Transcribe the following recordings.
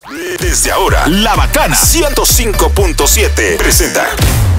Desde ahora, La Bacana 105.7 presenta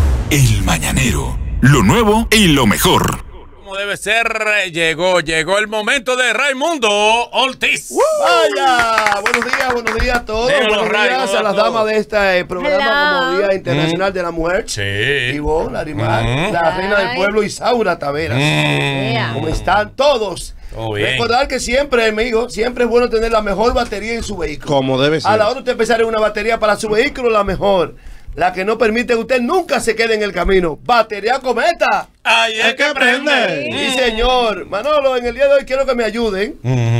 El Mañanero. Lo nuevo y lo mejor. Como debe ser, llegó el momento de Raimundo Ortiz. ¡Vaya! Buenos días a todos. Buenos días a las damas de este programa como Día Internacional de la Mujer. Sí. Ivonne, Larimar, la reina del pueblo, Isaura Taveras. ¿Cómo están todos? Recordar que siempre, amigo, siempre es bueno tener la mejor batería en su vehículo. Como debe ser. A la hora de usted empezar en una batería para su vehículo, la mejor. La que no permite que usted nunca se quede en el camino. Batería Cometa. ¡Ahí es que prende! Sí, señor. Manolo, en el día de hoy quiero que me ayuden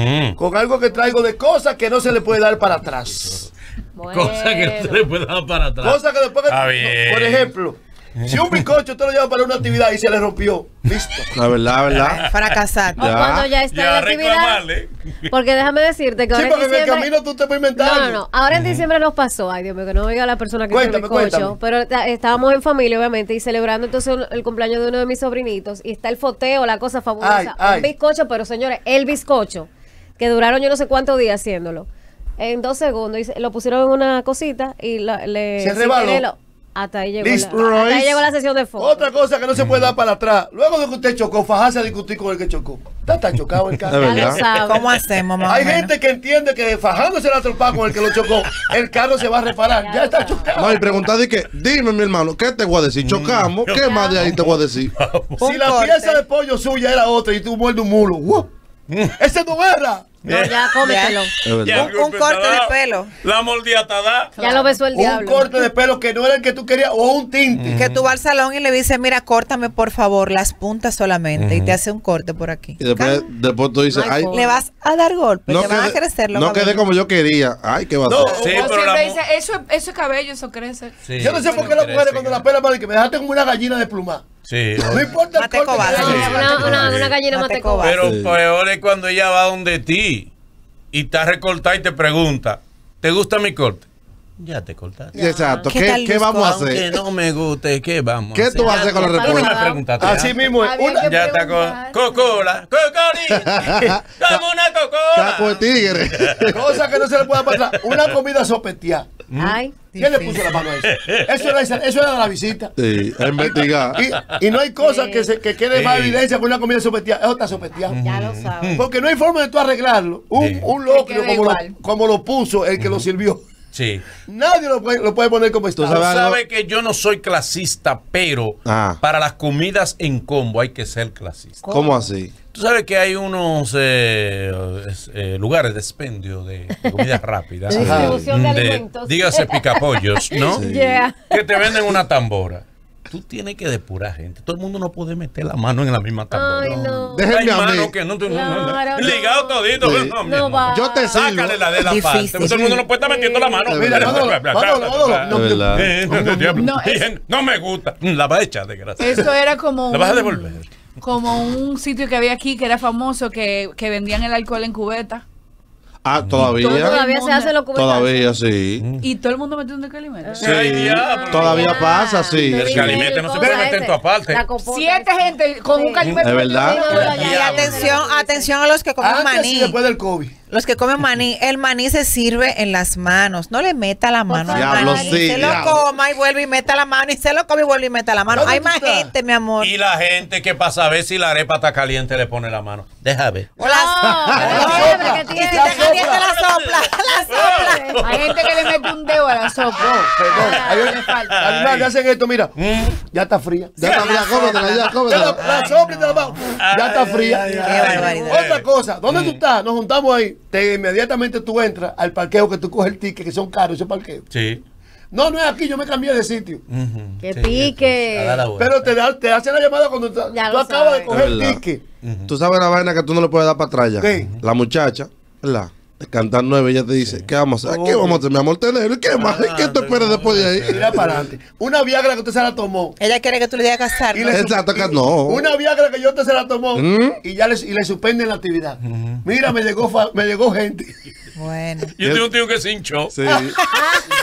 con algo que traigo de cosas que no se le puede dar para atrás. Cosa que no se le puede dar para atrás. Cosas que después por ejemplo, si un bizcocho usted lo lleva para una actividad y se le rompió, listo. La verdad. Fracasar. O cuando ya está en la actividad. Porque déjame decirte que Sí, ahora porque en en el diciembre... camino tú te puedes inventar. No. Ahora en diciembre nos pasó. Ay, Dios mío, que no oiga la persona que hizo el bizcocho. Cuéntame. Pero estábamos en familia, obviamente, y celebrando entonces el cumpleaños de uno de mis sobrinitos. Y está el foteo, la cosa fabulosa. Un bizcocho, pero señores, el bizcocho, que duraron yo no sé cuántos días haciéndolo. En 2 segundos. Y lo pusieron en una cosita y se rebaló. Hasta ahí llegó la sesión de fotos. Otra cosa que no se puede dar para atrás. Luego de que usted chocó, fajarse a discutir con el que chocó. Está chocado el carro. ¿Cómo hacemos, mamá? Hay gente que entiende que fajándose la trompa con el que lo chocó, el carro se va a reparar. Ya está chocado. No, y preguntar de que, dime, mi hermano, ¿qué te voy a decir? Chocamos, ¿qué más de ahí te voy a decir? Si la pieza de pollo suya era otra y tú muerdes un mulo, ¡ese no era! No, ya cómetelo. Un corte de pelo. La mordiatada. Ya lo besó el diablo. Un corte de pelo que no era el que tú querías o un tinte. Que tú vas al salón y le dices, mira, córtame por favor las puntas solamente y te hace un corte por aquí. Y después tú dices, ay, le vas a dar golpe, te van a crecer los no quedé como yo quería. Ay, ¿qué va a hacer? Sí, pero siempre dice, eso es cabello, eso crece. Sí, yo no sé por qué las mujeres cuando la pelan van a decir que me dejaste como una gallina de pluma. Sí. No importa el corte. Una gallina matecoba. Pero peor es cuando ella va donde ti y está recortada y te pregunta, ¿te gusta mi corte? Ya te cortaste. Exacto. ¿Qué vamos a hacer? Que no me guste, ¿qué vamos ¿Qué tú vas a hacer con la respuesta? No me preguntaste. Así mismo es. Ya está con cocola, cocolín. Como una cocola. Caco de tigre. Cosa que no se le puede pasar. Una comida sopeteada. Ay. ¿Quién le puso la mano a eso? Eso era de la visita. Sí, a investigar. Y no hay cosa que quede más evidencia que una comida sopeteada. Eso está sopeteada. Ya lo sabes. Porque no hay forma de tú arreglarlo. Un locrio como lo puso el que lo sirvió. Sí. Nadie lo puede poner como está. Tú sabes que yo no soy clasista, pero para las comidas en combo hay que ser clasista. ¿Cómo así? Tú sabes que hay unos lugares de expendio de comida rápida. De distribución de alimentos. Dígase picapollos, ¿no? Sí. Yeah. Que te venden una tambora. Tú tienes que depurar, gente. Todo el mundo no puede meter la mano en la misma tambora. Ay, no. Déjenme a mí. Que no, Claro, ligado todito. Sí. No va. Yo te sirvo. Sácale la de la parte. Todo el mundo no puede estar metiendo la mano. Mira, No me gusta. La va a echar, desgracia. Eso era como La vas a devolver. como un sitio que había aquí que era famoso que vendían el alcohol en cubeta. Todavía. Todavía se hace lo que Todavía, sí. Y todo el mundo metió un calimete. Sí. Todavía pasa, sí. El calimete no se puede meter en tu aparte. 7 gente con un calimete. Es verdad. Y atención a los que comen maní. Y después del COVID. Los que comen maní, el maní se sirve en las manos. No le meta la mano al Diablo, maní. sí, Se lo coma y vuelve y meta la mano. Y se lo come y vuelve y meta la mano. Hay más gente, mi amor. Y la gente que para saber si la arepa está caliente le pone la mano. Deja ver. O la que y si está caliente la sopla. La sopla. Hay gente que le mete un dedo a la sopa. Perdón. Además, hacen esto, mira. Ya está fría. Ya está fría, cómetela. La sopla y te la mano. Ya está fría. Qué barbaridad. Otra cosa, ¿dónde tú estás? Nos juntamos ahí. Inmediatamente tú entras al parqueo que tú coges el ticket, que son caros esos parqueos. Sí. No es aquí, yo me cambié de sitio. Que pique. Pero te hacen la llamada cuando tú acabas de coger el ticket. Tú sabes la vaina que tú no le puedes dar para atrás ya. ¿Qué? La muchacha, ¿verdad? De cantar 9, ella te dice, ¿qué vamos a hacer? ¿Qué vamos a hacer, mi amor? Tener, ¿qué más? ¿Qué tú esperas después de ahí? Mira para adelante. Una Viagra que usted se la tomó. Ella quiere que tú le digas casar. Exacto, que no. Una Viagra que yo te se la tomó y ya le suspenden la actividad. Mira, me llegó gente. Bueno. Yo tengo un tío que se hinchó. Sí.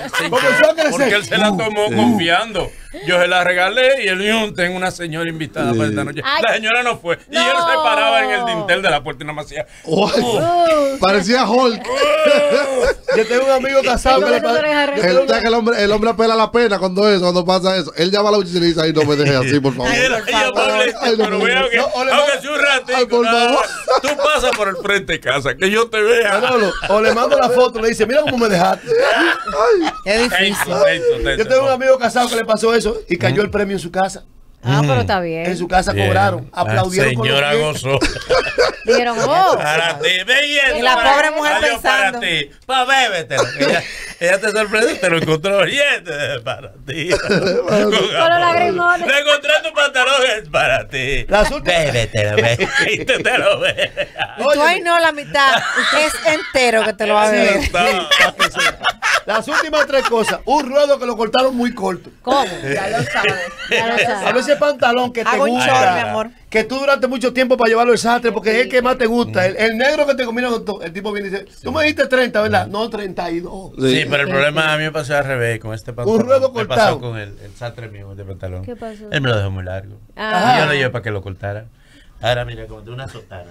Porque él se la tomó confiando. Yo se la regalé y él dijo, tengo una señora invitada para esta noche. La señora no fue. Y él se paraba en el dintel de la puerta y nada más hacía. Parecía Hulk. Yo tengo un amigo casado que el hombre apela la pena cuando pasa eso. Él llama a la muchacha y le dice, ay, no me dejes así, por favor. Pero veo que, aunque sea un ratito, por favor. Tú pasas por el frente de casa, que yo te vea. O le mando la foto, le dice, mira cómo me dejaste. Es difícil. Yo tengo un amigo casado que le pasó eso y cayó el premio en su casa. Pero está bien. En su casa cobraron, aplaudieron. La señora gozó. Dieron para ti, y la pobre mujer pensando. Para ti, para bébetelo. Ella te sorprendió, te lo encontró. Y este es para ti. Con los lagrimones. Le encontré tu pantalón, es para ti. Bébetelo, y te lo ves. Tú ahí no, la mitad es entero que te lo va a beber. Las últimas 3 cosas. Un ruedo que lo cortaron muy corto. ¿Cómo? Ya lo sabes. A veces pantalón que te gusta, chor, mi amor. que tú duraste mucho tiempo para llevarlo al sastre porque es el que más te gusta. El negro que te combina con todo. El tipo viene y dice, tú me dijiste 30, ¿verdad? No, 32. Sí, pero el problema a mí me pasó al revés con este pantalón. Un ruedo me cortado. pasó con el sastre mío, este pantalón. ¿Qué pasó? Él me lo dejó muy largo. Ah. Y yo lo llevé para que lo cortara. Ahora mira, como de una sotana.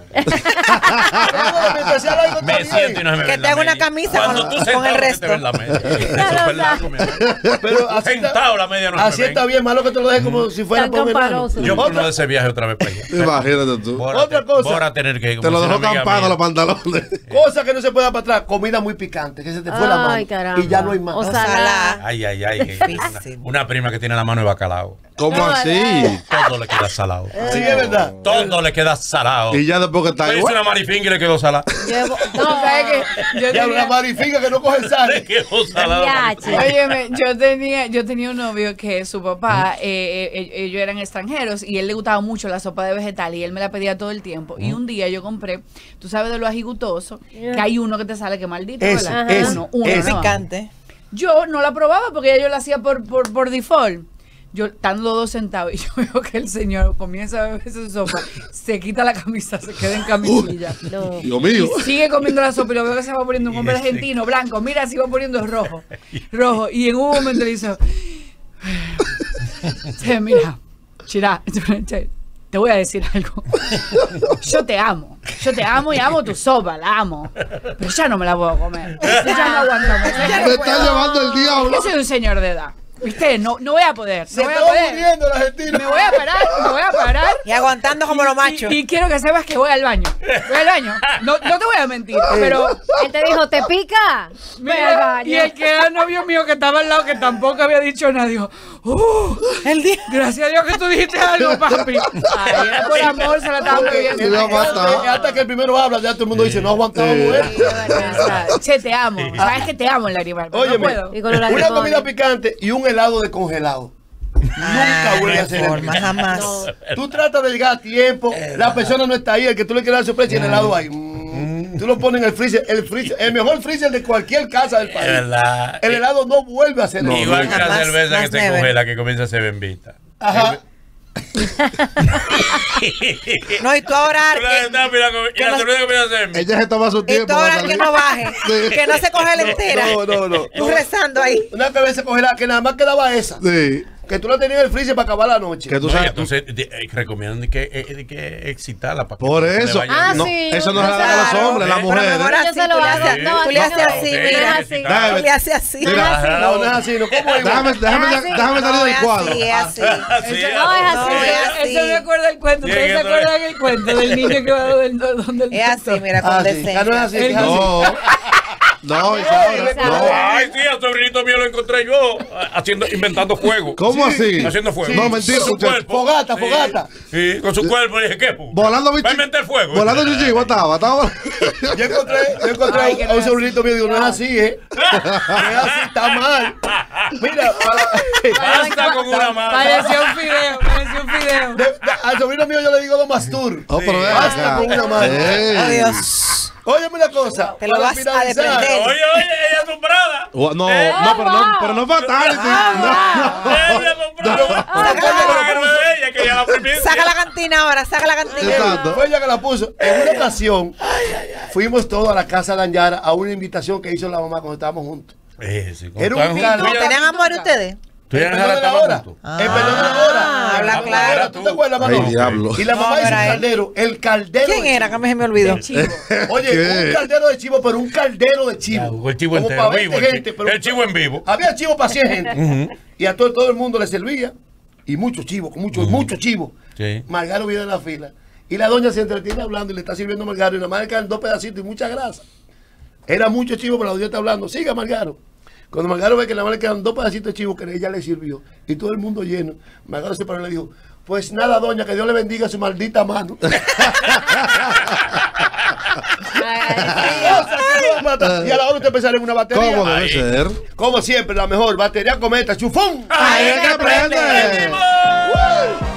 Me siento y no se me ve que te haga una camisa con el resto. Te la media. Eso fue largo, mi amor. Pero así sentado la media no así me está bien, malo que te lo dejes como si fuera Tan camparoso. Yo por de ese viaje otra vez para allá. Imagínate tú. Otra cosa. Por a tener que ir. Te lo dejó campado los pantalones. Cosa que no se puede dar para atrás. Comida muy picante, que se te fue la mano. Caramba. Y ya no hay más. Ojalá. Ay. Una prima que tiene la mano de bacalao. ¿Cómo así? Todo le queda salado. Sí, es verdad. Todo le queda salado. Y ya después que está Me hizo una marifinga y le quedó salado. ¿Sabes qué? Yo Ya una marifica que no coge el sal. Le quedó salado. Óyeme, yo tenía un novio que su papá, ellos eran extranjeros y él le gustaba mucho la sopa de vegetal y él me la pedía todo el tiempo. Y un día yo compré, tú sabes de lo ajigutoso, que hay uno que te sale que maldito, ¿verdad? Uno picante. Yo no la probaba porque ya yo la hacía por default. Yo estando 2 centavos y yo veo que el señor comienza a beber su sopa, se quita la camisa, se queda en camisilla. No. Dios mío. Y sigue comiendo la sopa y lo veo que se va poniendo un hombre argentino, blanco. Mira, se va poniendo rojo. Y en un momento le dice, mira, Chirá, te voy a decir algo. Yo te amo y amo tu sopa, la amo. Pero ya no me la puedo comer. Ya no aguanto más. Me está llevando el diablo. Yo soy un señor de edad. ¿Viste? No voy a poder. Se está muriendo la Argentina. Me voy a parar. Y aguantando como los machos. Y quiero que sepas que voy al baño. No te voy a mentir, pero él te dijo, ¿te pica? mira, al baño. y el que era novio mío que estaba al lado, que tampoco había dicho nada, dijo, gracias a Dios que tú dijiste algo, papi. Ay, era por amor, se la estaba bebiendo. Hasta que el primero habla, ya todo el mundo dice, no aguantaba mujer. Che, te amo. Sabes que te amo en la rival. Oye, no puedo. una comida picante y un helado de congelado. Nunca vuelve a hacer forma, jamás. No. Tú tratas de llegar a tiempo, la persona no está ahí, el que tú le quieres dar sorpresa y el helado ahí. Tú lo pones en el freezer, el mejor freezer de cualquier casa del país. El helado no vuelve a ser igual que la cerveza que se congela, que comienza a ser bembita. Ajá. No, y tú ahora ella se toma su tiempo. Y tú ahora que no baje, que no se coge la entera. No. Tú rezando ahí. Una vez se congela, que nada más quedaba esa. Sí. Que tú la tenías en el freezer para acabar la noche. Que tú sabes. Entonces, recomiendan que excitarla para que por eso. No, eso no se la da a los hombres, las mujeres. Yo se lo hago. Tú le haces así, mira. Tú le haces así. No, no es así. Déjame salir del cuadro. Sí, es así. No, es así. Eso me acuerda el cuento. ¿Ustedes se acuerdan el cuento del niño que va donde el es así, mira, con decencia. No es así. No, Isaura, no. Ay, sí, al sobrinito mío lo encontré yo inventando fuego. ¿Cómo así? Haciendo fuego. No, mentira, Con su muchacho. cuerpo. Fogata. Sí, con su cuerpo. Y dije, ¿qué? Volando bicho. Va a inventar fuego. Volando chichigo, estaba. Yo encontré a un sobrinito mío y digo, no es así, No es así, está mal. Mira, basta con una mano. Parecía un fideo. Al sobrino mío yo le digo Domastur. Basta con una mano. Oh, Dios. Óyeme una cosa. Te lo vas a desprender. Oye, ella es asombrada. Pero no fatality. Ella Saca la cantina ahora, saca la cantina. Exacto. Fue ella que la puso. En una ocasión fuimos todos a la casa de Anyara a una invitación que hizo la mamá cuando estábamos juntos. Sí, era un caldero. ¿Tenían amor ustedes? El perdón de la hora. El perdón de la hora. Habla claro. ¿Tú te acuerdas, Manolo? Y la mamá dice el caldero. ¿Quién era? Que se me olvidó. Oye, un caldero de chivo, pero un caldero de chivo. El chivo entero, vivo. El chivo en vivo. Había chivo para 100 gente. Y a todo el mundo le servía. Y muchos chivos, muchos chivos. Margaro viene en la fila. Y la doña se entretiene hablando y le está sirviendo a Margaro. Y nada más le caen 2 pedacitos y mucha grasa. Era mucho chivo, pero la doña está hablando. Siga, Margaro. Cuando Margaro ve que nada más le quedan 2 pedacitos de chivo que ella le sirvió. Y todo el mundo lleno. Margaro se paró y le dijo: pues nada, doña, que Dios le bendiga su maldita mano. Y a la hora usted pensar en una batería. ¿Cómo debe ser? Como siempre, la mejor batería Cometa, chufón. ¡Ahí es que prende!